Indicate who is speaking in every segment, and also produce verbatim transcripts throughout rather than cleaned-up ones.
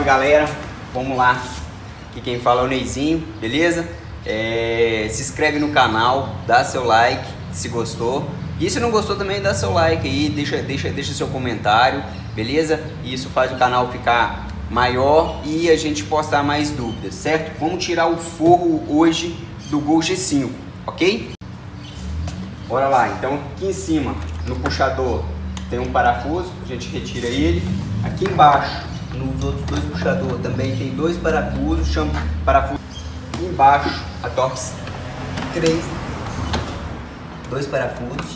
Speaker 1: galera, vamos lá. Aqui quem fala é o Neizinho, beleza? É, se inscreve no canal, dá seu like se gostou. E se não gostou também, dá seu like aí, deixa, deixa, deixa seu comentário, beleza? Isso faz o canal ficar maior e a gente postar mais dúvidas, certo? Vamos tirar o forro hoje do Gol G cinco, ok? Bora lá, então aqui em cima, no puxador, tem um parafuso, a gente retira ele. Aqui embaixo, nos outros dois puxadores também tem dois parafusos, chama parafuso. Aqui embaixo, a Torx três, dois parafusos.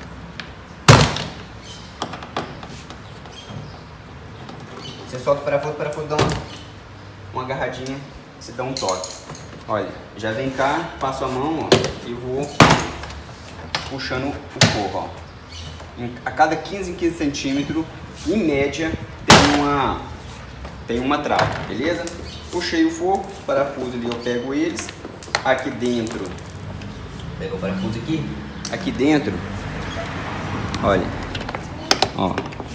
Speaker 1: Você solta o parafuso, o parafuso dá uma, uma agarradinha, você dá um toque. Olha, já vem cá, passo a mão, ó, e vou puxando o forro, ó. A cada quinze em quinze centímetros, em média, tem uma, tem uma trava, beleza? Puxei o forro, parafuso ali, eu pego eles. Aqui dentro, pega o parafuso aqui. Aqui dentro, olha, ó.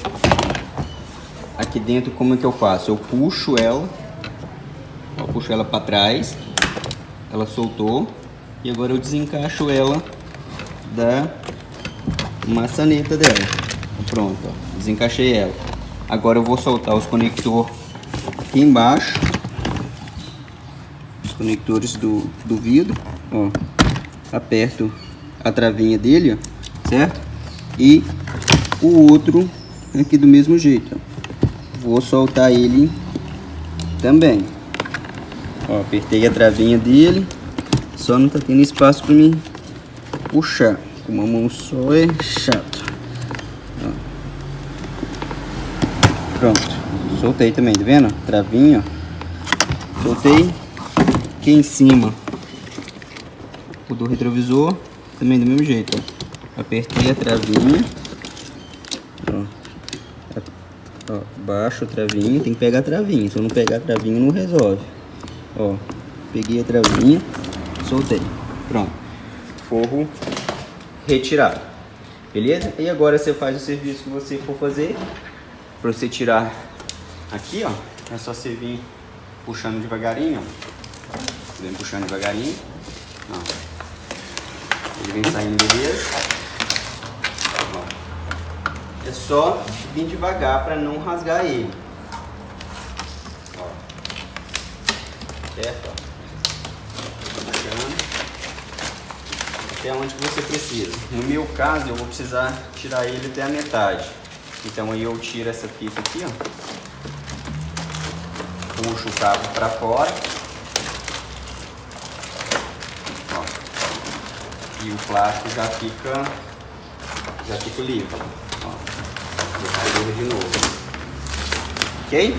Speaker 1: Aqui dentro, como é que eu faço? Eu puxo ela, ó, puxo ela para trás, ela soltou, e agora eu desencaixo ela da maçaneta dela. Pronto, ó, desencaixei ela. Agora eu vou soltar os conectores aqui embaixo, os conectores do, do vidro, ó. Aperto a travinha dele, ó, certo? E o outro aqui do mesmo jeito, ó. Vou soltar ele também, ó, apertei a travinha dele, só não tá tendo espaço para mim puxar. Com uma mão só é chato. Ó. Pronto, soltei também, tá vendo? Travinha, ó. Soltei. Aqui em cima, o do retrovisor, também do mesmo jeito, ó. Apertei a travinha, ó. Ó, baixo a travinha, tem que pegar a travinha. Se eu não pegar a travinha, não resolve. Ó, peguei a travinha, soltei. Pronto, forro retirado, beleza? E agora você faz o serviço que você for fazer. Para você tirar aqui, ó, é só você vir puxando devagarinho, ó. Vem puxando devagarinho, ó. Ele vem saindo, beleza? Ó. É só vir devagar para não rasgar ele, ó. Certo, ó. Até onde que você precisa. No meu caso, eu vou precisar tirar ele até a metade. Então aí eu tiro essa fita aqui, ó. Puxo o cabo para fora. Ó. E o plástico já fica já fica livre. Ó. Vou de novo. Ok?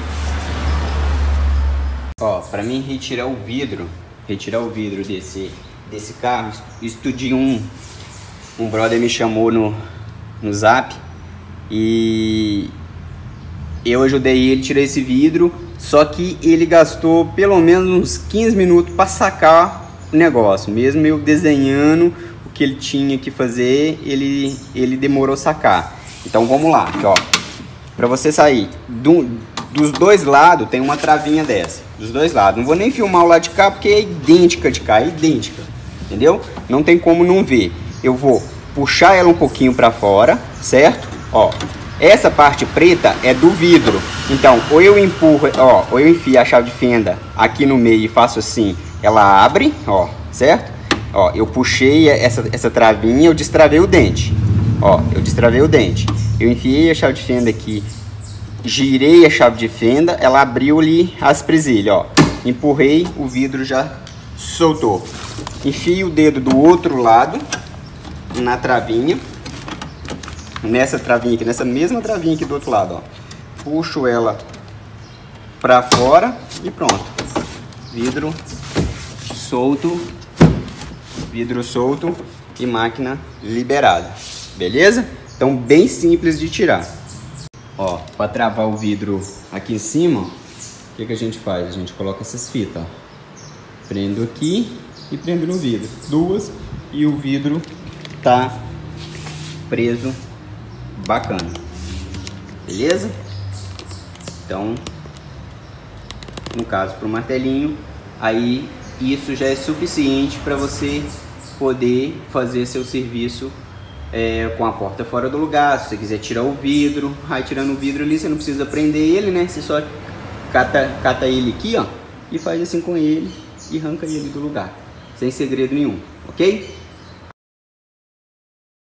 Speaker 1: Ó, para mim retirar o vidro, retirar o vidro desse desse carro, estudinho um, um brother me chamou no, no zap e eu ajudei ele a tirar esse vidro, só que ele gastou pelo menos uns quinze minutos para sacar o negócio, mesmo eu desenhando o que ele tinha que fazer, ele, ele demorou a sacar. Então vamos lá, aqui, ó, para você sair do, dos dois lados tem uma travinha dessa, dos dois lados, não vou nem filmar o lado de cá porque é idêntica de cá, é idêntica. Entendeu? Não tem como não ver. Eu vou puxar ela um pouquinho para fora, certo? Ó, essa parte preta é do vidro. Então, ou eu empurro, ó, ou eu enfio a chave de fenda aqui no meio e faço assim, ela abre, ó, certo? Ó, eu puxei essa, essa travinha, eu destravei o dente. Ó, eu destravei o dente. Eu enfiei a chave de fenda aqui, girei a chave de fenda, ela abriu ali as presilhas, ó. Empurrei, o vidro já soltou. Enfio o dedo do outro lado na travinha, nessa travinha aqui, nessa mesma travinha aqui do outro lado, ó. Puxo ela pra fora e pronto. Vidro solto, vidro solto e máquina liberada, beleza? Então bem simples de tirar. Ó, para travar o vidro aqui em cima, o que que a gente faz? A gente coloca essas fitas, ó. Prendo aqui e prendo no vidro, duas, e o vidro tá preso bacana, beleza? Então no caso para o martelinho, aí isso já é suficiente para você poder fazer seu serviço é, com a porta fora do lugar. Se você quiser tirar o vidro, aí tirando o vidro ali, você não precisa prender ele, né? Você só cata, cata ele aqui, ó, e faz assim com ele e arranca ele do lugar, sem segredo nenhum, ok?